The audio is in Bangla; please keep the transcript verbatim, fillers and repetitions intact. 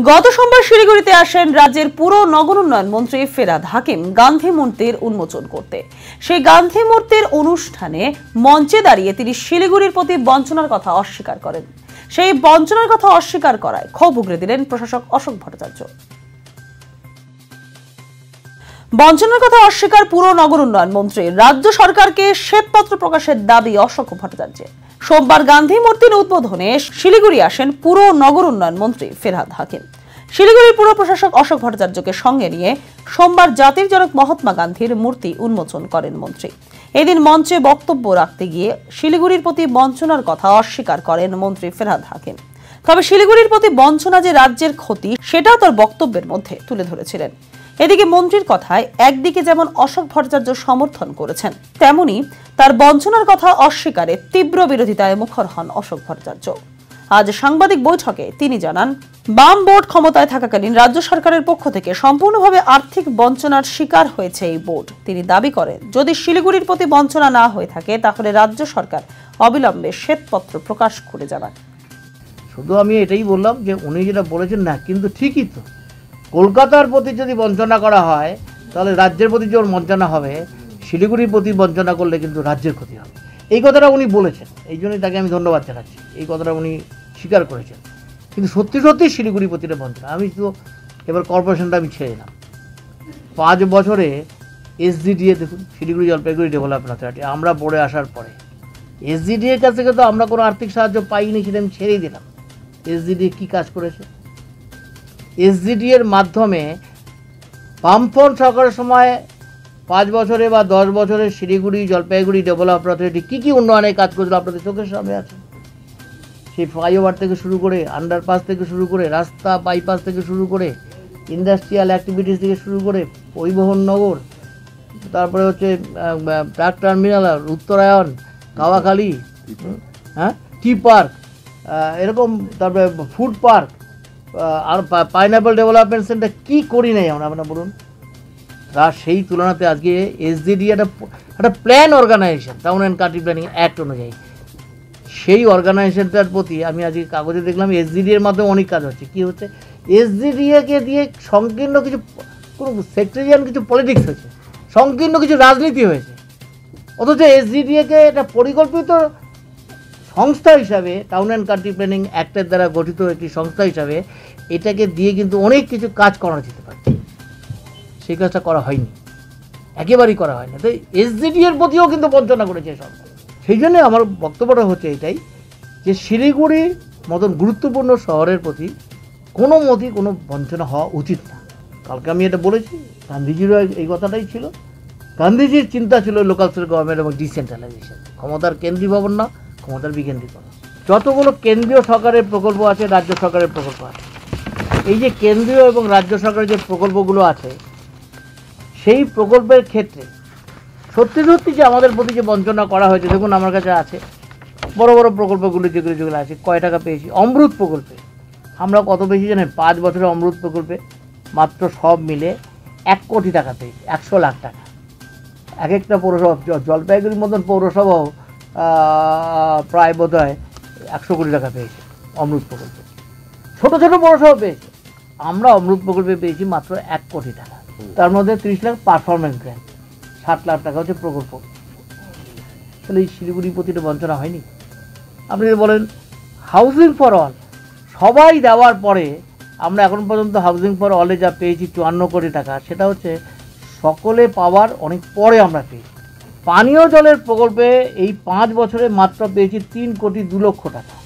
গত সোমবার শিলিগুড়িতে আসেন রাজ্যের পুর নগর উন্নয়ন মন্ত্রী ফিরহাদ হাকিম গান্ধী মূর্তির উন্মোচন করতে। সেই গান্ধী মূর্তির অনুষ্ঠানে মঞ্চে দাঁড়িয়ে তিনি শিলিগুড়ির প্রতি বঞ্চনার কথা অস্বীকার করেন। সেই বঞ্চনার কথা অস্বীকার করায় ক্ষোভ উগরে দিলেন প্রশাসক অশোক ভট্টাচার্য। বঞ্চনার কথা অস্বীকার পুর নগর উন্নয়ন মন্ত্রী, রাজ্য সরকারকে শ্বেতপত্র প্রকাশের দাবি অশোক ভট্টাচার্যের। সোমবার গান্ধী মূর্তির উদ্বোধনে শিলিগুড়ি আসেন পুর নগর উন্নয়ন মন্ত্রী ফিরহাদ হাকিম। শিলিগুড়ির পুর প্রশাসক অশোক ভট্টাচার্যকে সঙ্গে নিয়ে সোমবার জাতির জনক মহাত্মা গান্ধীর মূর্তি উন্মোচন করেন মন্ত্রী। এদিন মঞ্চে বক্তব্য রাখতে গিয়ে শিলিগুড়ির প্রতি বঞ্চনার কথা অস্বীকার করেন মন্ত্রী ফিরহাদ হাকিম। তবে শিলিগুড়ির প্রতি বঞ্চনা যে রাজ্যের ক্ষতি সেটাও তার বক্তব্যের মধ্যে তুলে ধরেছিলেন। এদিকে মন্ত্রীর কথায় একদিকে যেমন অশোক ভট্টাচার্য সমর্থন করেছেন, তেমনি তার বঞ্চনার কথা অস্বীকারে তীব্র বিরোধিতায় মুখর হন অশোক ভট্টাচার্য। আজ সাংবাদিক বৈঠকে তিনি জানান, বাম বোর্ড ক্ষমতায় থাকাকালীন রাজ্য সরকারের পক্ষ থেকে সম্পূর্ণভাবে আর্থিক বঞ্চনার শিকার হয়েছে এই বোর্ড। তিনি দাবি করেন, যদি শিলিগুড়ির প্রতি বঞ্চনা না হয়ে থাকে তাহলে রাজ্য সরকার অবিলম্বে শ্বেতপত্র প্রকাশ করে জানান। শুধু আমি এটাই বললাম যে উনি যেটা বলেছেন না, কিন্তু ঠিকই তো, কলকাতার প্রতি যদি বঞ্চনা করা হয় তাহলে রাজ্যের প্রতি যখন বঞ্চনা হবে, শিলিগুড়ির প্রতি বঞ্চনা করলে কিন্তু রাজ্যের ক্ষতি হবে। এই কথাটা উনি বলেছেন, এই জন্যই তাকে আমি ধন্যবাদ জানাচ্ছি। এই কথাটা উনি স্বীকার করেছেন, কিন্তু সত্যি সত্যি শিলিগুড়ির প্রতিটা বঞ্চনা। আমি তো এবার কর্পোরেশনটা আমি ছেড়ে দিলাম। পাঁচ বছরে এসজিডিএ দেখুন, শিলিগুড়ি জলপাইগুড়ি ডেভেলপমেন্ট অথরিটি, আমরা পড়ে আসার পরে এসজিডিএর কাছ থেকে তো আমরা কোনো আর্থিক সাহায্য পাইনি, সেটা আমি ছেড়েই দিলাম। এসজিডিএ কী কাজ করেছে? এসজিডিএর মাধ্যমে বামফ্রন্ট সরকারের সময় পাঁচ বছরে বা দশ বছরে শিলিগুড়ি জলপাইগুড়ি ডেভেলপমেন্ট অথরিটি কী কী উন্নয়নের কাজ করেছিল আপনাদের চোখের সামনে আছে। সেই ফ্লাইওভার থেকে শুরু করে, আন্ডারপাস থেকে শুরু করে, রাস্তা বাইপাস থেকে শুরু করে, ইন্ডাস্ট্রিয়াল অ্যাক্টিভিটিস থেকে শুরু করে, পরিবহন নগর, তারপরে হচ্ছে ট্রাক টার্মিনাল, উত্তরায়ণ, কাওয়াখালী, হ্যাঁ টি পার্ক, এরকম, তারপরে ফুড পার্ক আর পাইনাপল ডেভেলপমেন্ট সেন্টার, কী করি নাই আমরা, আপনারা বলুন। তার সেই তুলনাতে আজকে এসজিডি একটা একটা plan organisation, town and country planning act অনুযায়ী, সেই অর্গানাইজেশনটার প্রতি আমি আজকে কাগজে দেখলাম এসজিডি এর মাধ্যমে অনেক কাজ হচ্ছে। কী হচ্ছে? এসজিডিএকে দিয়ে সংকীর্ণ কিছু, কোনো সেক্টরিয়ান কিছু পলিটিক্স হয়েছে, সংকীর্ণ কিছু রাজনীতি হয়েছে। অথচ এসজিডিএকে একটা পরিকল্পিত সংস্থা হিসাবে, টাউন অ্যান্ড কান্ট্রি প্ল্যানিং অ্যাক্টের দ্বারা গঠিত একটি সংস্থা হিসাবে এটাকে দিয়ে কিন্তু অনেক কিছু কাজ করা যেতে পারে। সেই কাজটা করা হয়নি, একেবারেই করা হয়নি। তো এসজিডি এর প্রতিও কিন্তু বঞ্চনা করেছে সরকার। সেই জন্যে আমার বক্তব্যটা হচ্ছে এটাই, যে শিলিগুড়ির মতন গুরুত্বপূর্ণ শহরের প্রতি কোনো মতেই কোনো বঞ্চনা হওয়া উচিত না। কালকে আমি এটা বলেছি, গান্ধীজিরও এই কথাটাই ছিল। গান্ধীজির চিন্তা ছিল লোকাল সেলফ গভর্নমেন্ট এবং ডিসেন্ট্রালাইজেশন, ক্ষমতার কেন্দ্রীভবন না, ক্ষমতার বিকেন্দ্রীকরণ। যতগুলো কেন্দ্রীয় সরকারের প্রকল্প আছে, রাজ্য সরকারের প্রকল্প আছে, এই যে কেন্দ্রীয় এবং রাজ্য সরকারের যে প্রকল্পগুলো আছে, সেই প্রকল্পের ক্ষেত্রে সত্যি সত্যি যে আমাদের প্রতি যে বঞ্চনা করা হয়েছে, দেখুন আমার কাছে আছে বড় বড় প্রকল্পগুলি যেগুলো যেগুলো আছে, কয় টাকা পেয়েছি। অমৃত প্রকল্পে আমরা কত বেশি জানেন? পাঁচ বছরের অমৃত প্রকল্পে মাত্র সব মিলে এক কোটি টাকা পেয়েছি, একশো লাখ টাকা। এক একটা পৌরসভা, জলপাইগুড়ির মতন পৌরসভাও প্রায় বোধ হয় একশো কোটি টাকা পেয়েছে অমৃত প্রকল্পে। ছোটো ছোটো পৌরসভা পেয়েছে, আমরা অমৃত প্রকল্পে পেয়েছি মাত্র এক কোটি টাকা। তার মধ্যে তিরিশ লাখ পারফরমেন্স গ্র্যান্ট, ষাট লাখ টাকা হচ্ছে প্রকল্প। তাহলে এই শিলিগুড়ির প্রতিটা বঞ্চনা হয়নি? আপনি যদি বলেন হাউজিং ফর অল, সবাই দেওয়ার পরে আমরা এখন পর্যন্ত হাউজিং ফর অলে যা পেয়েছি চুয়ান্ন কোটি টাকা, সেটা হচ্ছে সকলে পাওয়ার অনেক পরে আমরা পেয়েছি। পানীয় জলের প্রকল্পে এই পাঁচ বছরে মাত্র পেয়েছি তিন কোটি দু লক্ষ টাকা।